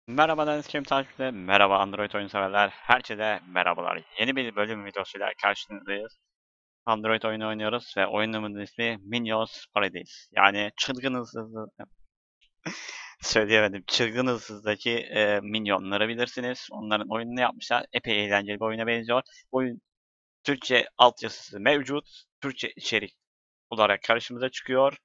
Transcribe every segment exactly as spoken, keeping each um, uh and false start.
Merhaba Deniz Kim takipçileri, merhaba Android oyun severler, herkese merhabalar. Yeni bir bölüm videosuyla karşınızdayız. Android oyunu oynuyoruz ve oyunumuzun ismi Minions Paradise. Yani çılgın hırsızı, söyleyemedim, çılgın hırsızdaki e, minyonları bilirsiniz. Onların oyununu yapmışlar. Epey eğlenceli bir oyuna benziyor. Oyun Türkçe altyazısı mevcut. Türkçe içerik olarak karşımıza çıkıyor.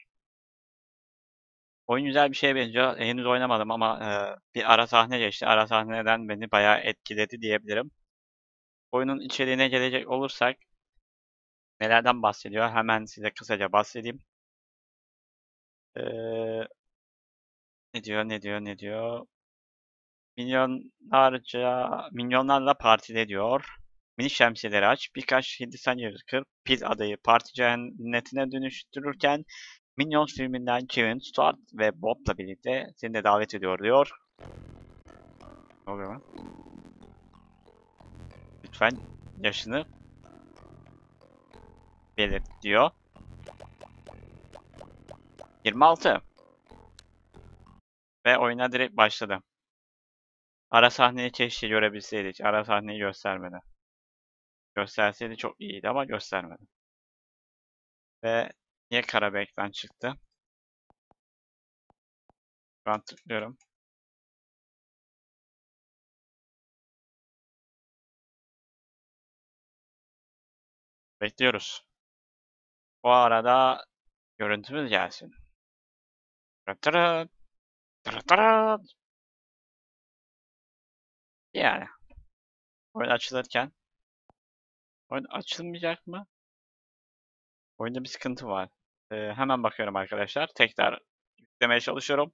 Oyun güzel bir şeye benziyor. Henüz oynamadım ama e, bir ara sahne geçti. Ara sahneden beni bayağı etkiledi diyebilirim. Oyunun içeriğine gelecek olursak nelerden bahsediyor? Hemen size kısaca bahsedeyim. Ee, ne diyor, ne diyor, ne diyor? Milyonlarca, milyonlarla partide diyor. Mini şemsiyeleri aç, birkaç Hindistan cevizi kır, Pil adayı parti cennetine dönüştürürken Minions filminden Kevin, Stuart ve Bob'la birlikte seni de davet ediyor diyor. Ne oluyor lan? Lütfen yaşını belirt diyor. yirmi altı. Ve oyuna direkt başladı. Ara sahneyi keşke görebilseydik. Ara sahneyi göstermedi. Gösterseydi çok iyiydi ama göstermedi. Ve niye Karabek'ten çıktı? Ben tıklıyorum. Bekliyoruz. O arada görüntümüz gelsin. Tırtırıt, tırtırıt. Yani oyun açılırken oyun açılmayacak mı? Oyunda bir sıkıntı var. Ee, hemen bakıyorum arkadaşlar. Tekrar yüklemeye çalışıyorum.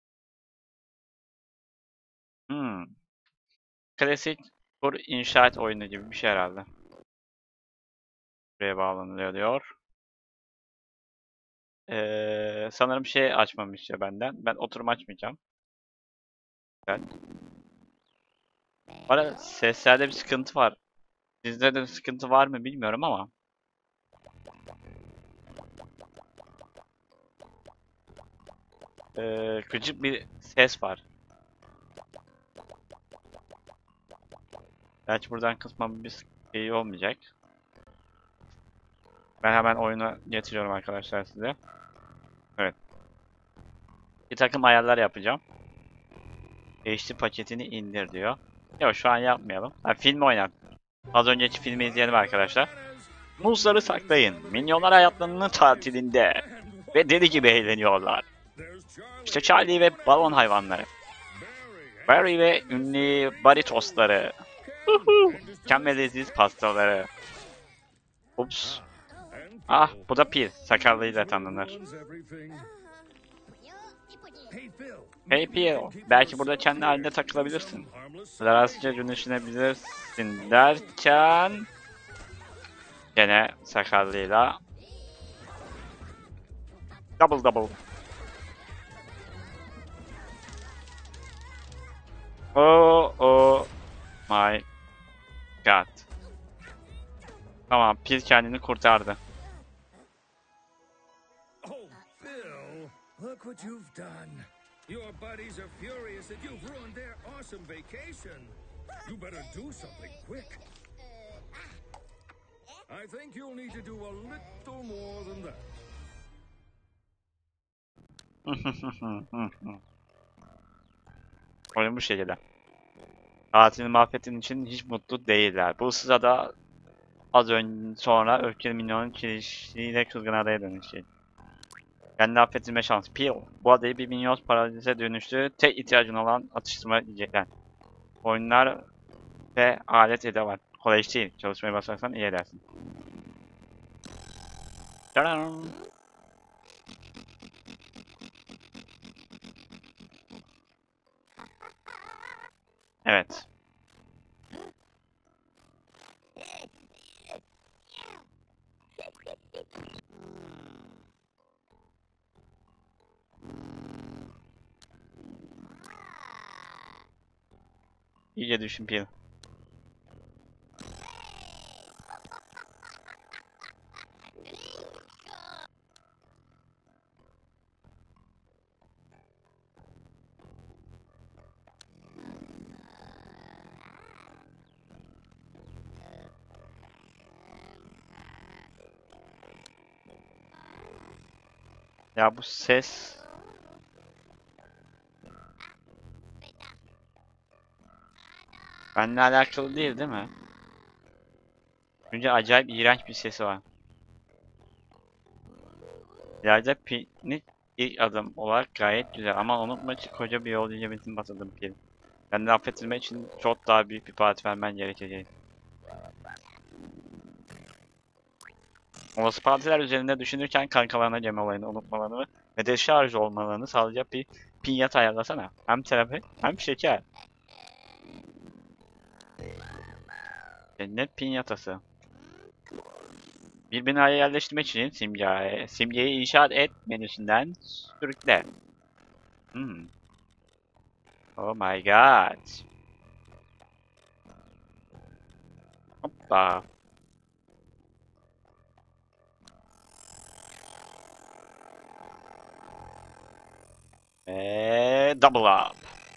Hmm. Klasik tur inşaat oyunu gibi bir şey herhalde. Buraya bağlanılıyor diyor. Ee, sanırım şey açmamış ya benden. Ben oturum açmayacağım. Ben. Bu arada seslerde bir sıkıntı var. Sizde de bir sıkıntı var mı bilmiyorum ama. Ee, gıcık bir ses var. Belki buradan kısmam bir şey olmayacak. Ben hemen oyunu getiriyorum arkadaşlar size. Evet. Bir takım ayarlar yapacağım. H D paketini indir diyor. Yok şu an yapmayalım. Ha, film oynat. Az önceki filmi izleyelim arkadaşlar. Muzları saklayın. Minyonlar hayatlarının tatilinde. Ve deli gibi eğleniyorlar. İşte Charlie ve balon hayvanları. Barry ve ünlü baritosları. Mükemmel leziz pastaları. Ups. Ah bu da Pil. Sakarlığıyla tanınır. Hey Pil. Belki burada kendi halinde takılabilirsin. Rahatsızca dönüşebilirsin derken... Gene sakarlığıyla... Double double. Oh oh my god. Tamam Pil kendini kurtardı. Oh, Bill, look what you've done. Your buddies are furious that you've ruined their awesome vacation. You better do something quick. I think you'll need to do a little more than that. Oyun bu şekilde. Tatilini mahvettiğin için hiç mutlu değiller. Bu sırada az önce sonra öfkeli minyonun kirişiyle kızgın adaya dönüşecek. Kendi affedilme şansı. Peel. Bu adayı bir minyon paralize dönüştü. Tek ihtiyacın olan atıştırma yiyecekler. Oyunlar ve alet edevat. Kolay iş değil. Çalışmaya başlarsan iyi edersin. Tadam! Evet. İyice düşün Peel. Ya bu ses... Benimle alakalı değil değil mi? Önce acayip iğrenç bir sesi var. İleride piknik ilk adım olarak gayet güzel ama unutma ki koca bir yol yiyemezsin batırdım pil. Kendini affettirmek için çok daha büyük bir parti vermen gerekecek. Olası partiler üzerinde düşünürken kankalarına Cem olayını unutmalarını ve deşarj olmalarını sağlayacak bir pinyata ayarlasana. Hem terapi hem şeker. Cennet pinyatası. Bir binaya yerleştirmek için simgeyi, simgeyi inşaat et menüsünden sürükle. Hmm. Oh my god. Hoppa. Ve double up.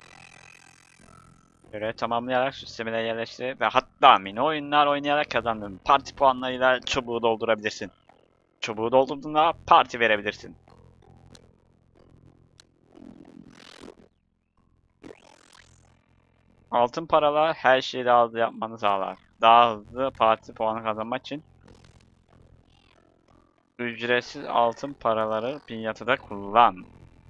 Görev tamamlayarak sistemine yerleştir ve hatta mini oyunlar oynayarak kazandığın parti puanlarıyla çubuğu doldurabilirsin. Çubuğu doldurduğunda parti verebilirsin. Altın paralar her şeyi daha hızlı yapmanı sağlar. Daha hızlı parti puanı kazanmak için ücretsiz altın paraları pinyatıda kullan.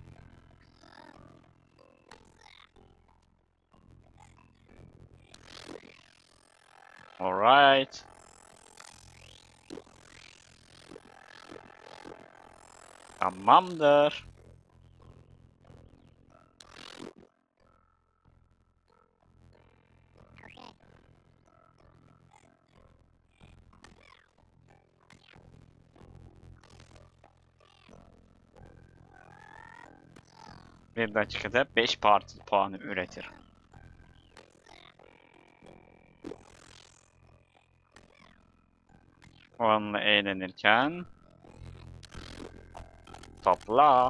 Alright. Tamamdır. Bir dakikada beş parti puanı üretir. Onunla eğlenirken topla.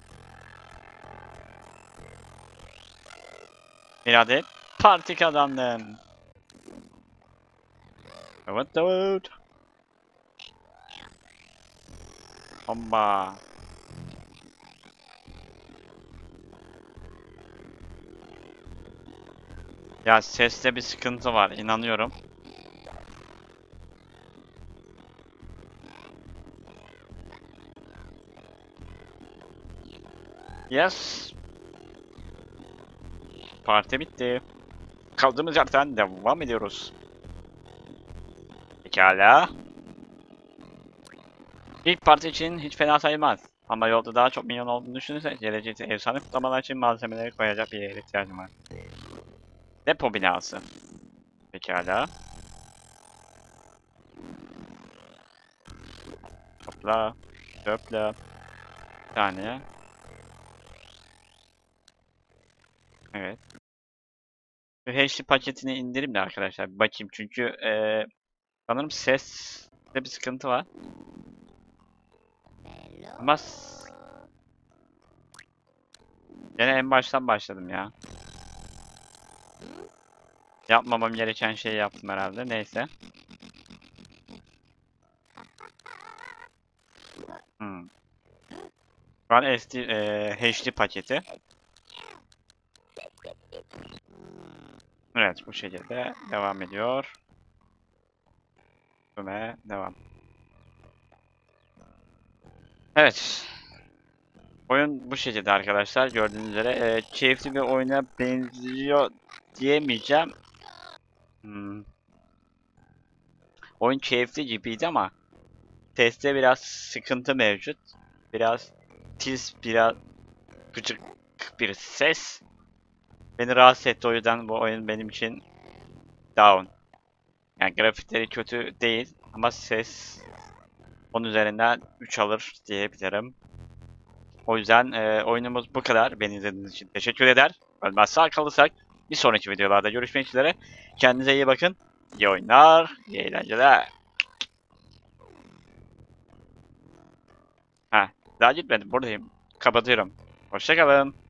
Bir adet parti kazandın. Evet evet. Bomba. Ya seste bir sıkıntı var inanıyorum. Yes. Parti bitti. Kaldığımız yerden devam ediyoruz. Pekala. İlk parti için hiç fena sayılmaz. Ama yolda daha çok milyon olduğunu düşünürsek gelecekte efsane kutlamalar için malzemeleri koyacak bir yere ihtiyacım var. Depo binası. Pekala. Topla. Topla. Bir tane. Evet. Şu H D paketini indireyim de arkadaşlar bir bakayım çünkü ee, sanırım seste bir sıkıntı var. Ama yine en baştan başladım ya. Yapmamam gereken şeyi yaptım herhalde. Neyse. Hmm. Şu an S D, e, H D paketi. Evet bu şekilde devam ediyor. Ve devam. Evet. Oyun bu şekilde arkadaşlar. Gördüğünüz üzere e, keyifli bir oyuna benziyor diyemeyeceğim. Hmm. Oyun keyifli gibiydi ama testte biraz sıkıntı mevcut. Biraz tiz, biraz gıcık bir ses beni rahatsız etti. O yüzden bu oyun benim için down. Yani grafikleri kötü değil ama ses onun üzerinden üç alır diyebilirim. O yüzden e, oyunumuz bu kadar. Beni izlediğiniz için teşekkür eder. Ölmez sağ kalırsak bir sonraki videolarda görüşmek üzere. Kendinize iyi bakın. İyi oyunlar, iyi eğlenceler. Ha, daha gitmedim. Buradayım. Kapatıyorum. Hoşça kalın.